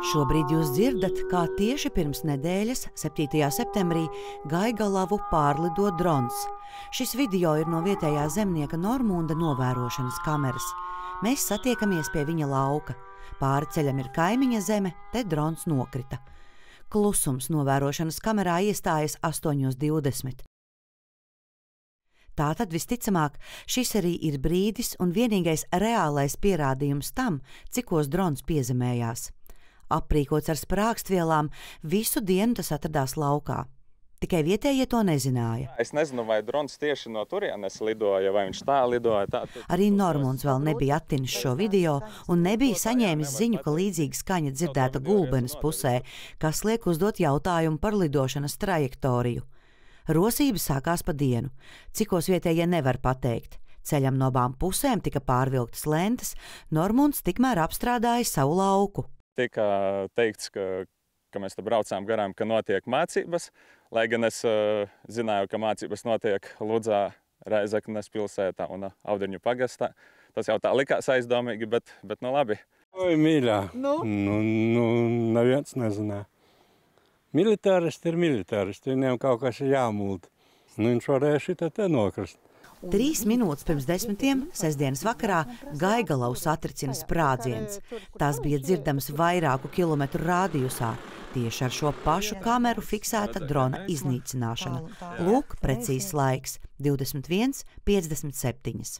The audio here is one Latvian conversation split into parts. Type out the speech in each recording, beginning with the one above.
Šobrīd jūs dzirdat, kā tieši pirms nedēļas, 7. septembrī, Gaigalavu pārlido drons. Šis video ir no vietējā zemnieka Normunda novērošanas kameras. Mēs satiekamies pie viņa lauka. Pāri ceļam ir kaimiņa zeme, te drons nokrita. Klusums novērošanas kamerā iestājas 8:20. Tātad visticamāk, šis arī ir brīdis un vienīgais reālais pierādījums tam, cikos drons piezemējās. Aprīkots ar sprākstvielām, visu dienu tas atradās laukā. Tikai vietējie to nezināja. Es nezinu, vai drons tieši no turienes lidoja, vai viņš tā lidoja. Arī Normunds vēl nebija attinis šo video un nebija saņēmis ziņu, ka līdzīga skaņa dzirdēta Gulbenes pusē, kas liek uzdot jautājumu par lidošanas trajektoriju. Rosība sākās pa dienu. Cikos vietējie nevar pateikt. Ceļam no abām pusēm tika pārvilktas lentes, Normunds tikmēr apstrādāja savu lauku. Tika teikts, ka mēs te braucām garām, ka notiek mācības, lai gan es zināju, ka mācības notiek Ludzā, Rēzeknes pilsētā un Audeņu pagastā. Tas jau tā likās aizdomīgi, bet nu labi. Oi, mīļā, neviens nezināja. Militāristi ir militāristi, viņiem kaut kas ir jāmulda. Viņš varēja šitā te nokrist. 3 minūtes pirms 10. sestdienas vakarā Gaigalavus satricina sprādziens. Tas bija dzirdams vairāku kilometru rādījusā. Tieši ar šo pašu kameru fiksēta drona iznīcināšana. Lūk, precīzs laiks – 21:57.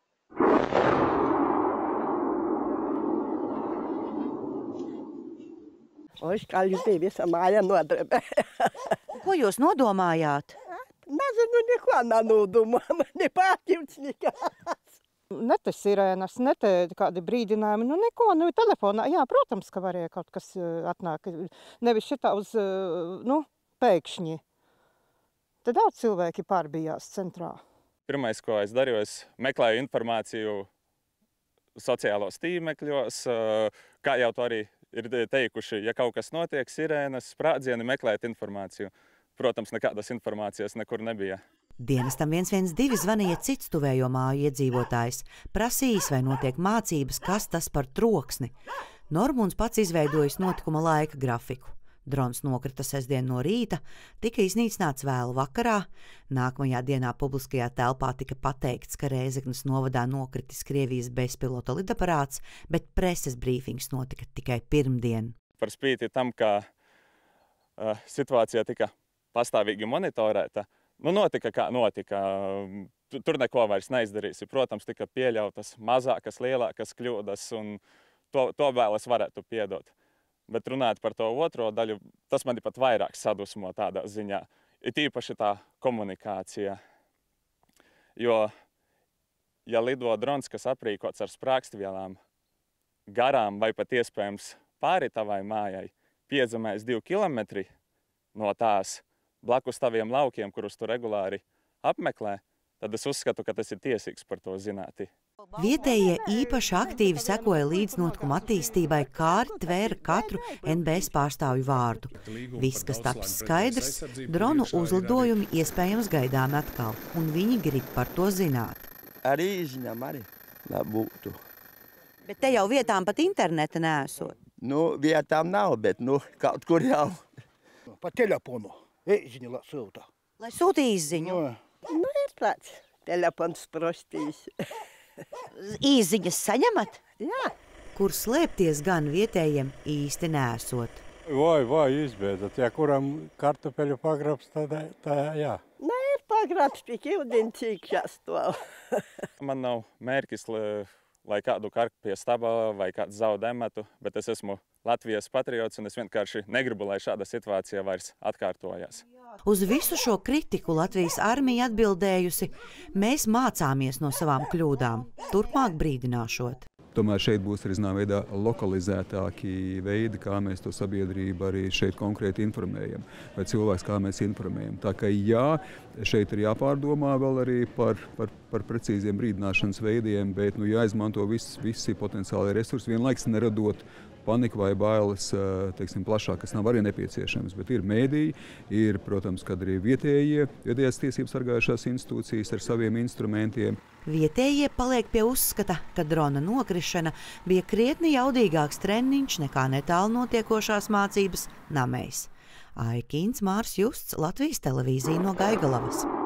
Kā jūs bija visa māja nodarbē. Ko jūs nodomājāt? Nezinu, neko nenodomāju, ne pārķivts nekāds. Ne te sirēnas, ne te kādi brīdinājumi, neko, telefonā. Jā, protams, ka varēja kaut kas atnāk. Nevis šitā uz, pēkšņi. Te daudz cilvēki pārbijās centrā. Pirmais, ko es darīju, es meklēju informāciju sociālos tīmekļos, kā jau to arī ir teikuši, ja kaut kas notiek, sirēnas, sprādzieni, meklēt informāciju. Protams, nekādas informācijas nekur nebija. Dienestam 112 zvanīja cits tuvējo māju iedzīvotājs. Prasījis, vai notiek mācības, kas tas par troksni. Normunds pats izveidojis notikuma laika grafiku. Drons nokrita sestdien no rīta, tika iznīcināts vēlu vakarā. Nākamajā dienā publiskajā telpā tika pateikts, ka Rēzeknes novadā nokritis Krievijas bezpilota lidaparāts, bet preses brīfings notika tikai pirmdien. Par spīti tam, ka situācija tika pastāvīgi monitorēta, notika kā notika. Tur neko vairs neizdarīsi. Protams, tika pieļautas mazākas, lielākas kļūdas, un to vēl es varētu piedot. Bet runāt par to otro daļu, tas mani pat vairāk sadusmo tādā ziņā. Ir tīpaši tā komunikācija. Jo, ja lido drons, kas aprīkots ar sprākstvielām garām vai pat iespējams pāri tavai mājai, piezemēs 2 kilometri no tās blakus taviem laukiem, kurus tu regulāri apmeklē, tad es uzskatu, ka tas ir tiesīgs par to zināt. Vietējie īpaši aktīvi sekoja līdz notikuma attīstībai, kā arī tvēra katru NBS pārstāvju vārdu. Viss, kas taps skaidrs, dronu uzlidojumi iespējams gaidām atkal, un viņi grib par to zināt. Arī ziņām arī būtu. Bet te jau vietām pat interneta neesot. Vietām nav, bet kaut kur jau. Pa telefonu. Īziņa sūta. Lai sūta īziņu? Ir tāds telefons prostīs. Īziņas saņemat? Jā. Kur slēpties gan vietējiem īsti nesot. Vai izbēdzat. Ja kuram kartupeļu pagrabs, tad tā jā. Ir pagrabs, tik ūdencīgs jāstāv. Man nav mērķis, lai kādu karku pie staba vai kādu zaudē metu, bet es esmu Latvijas patriots, un es vienkārši negribu, lai šāda situācija vairs atkārtojas. Uz visu šo kritiku Latvijas armija atbildējusi: mēs mācāmies no savām kļūdām, turpmāk brīdināšot. Tomēr šeit būs arī zināmā veidā lokalizētāki veidi, kā mēs to sabiedrību arī šeit konkrēti informējam, vai cilvēks, kā mēs informējam. Tā kā jā, šeit ir jāpārdomā vēl arī par par precīziem brīdināšanas veidiem, bet jāizmanto visi potenciāli resursi, vienlaiks neradot paniku vai bailes, teiksim, plašāk, kas nav arī nepieciešams. Bet ir mēdīji, ir, protams, kad arī vietējās tiesības sargājušās institūcijas ar saviem instrumentiem. Vietējie paliek pie uzskata, ka drona nokrišana bija krietni jaudīgāks treniņš nekā netālu notiekošās mācības Namejs. Aikīns Mārs Justs, Latvijas televīzija no Gaigalavas.